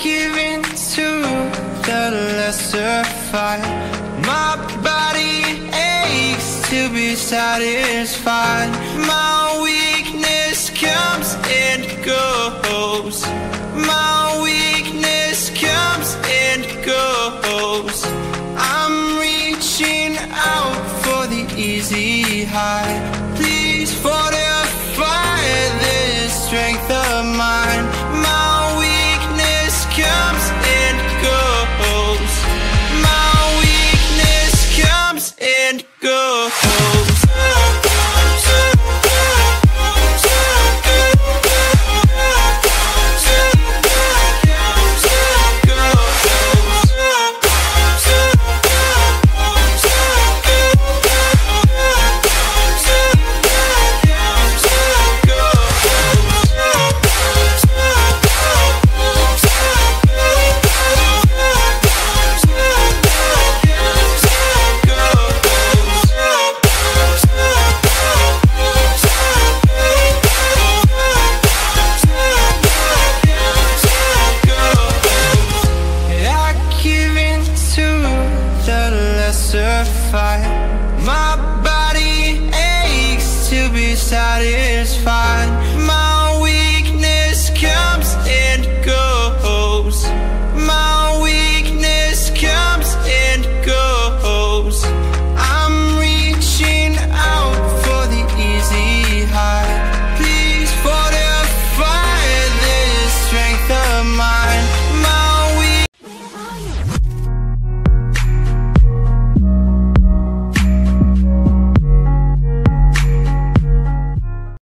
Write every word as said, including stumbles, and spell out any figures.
give in to the lesser fight. My body aches to be satisfied. My weakness comes and goes. My weakness comes and goes. I'm reaching out for the easy high. Please fortify this strength of mine.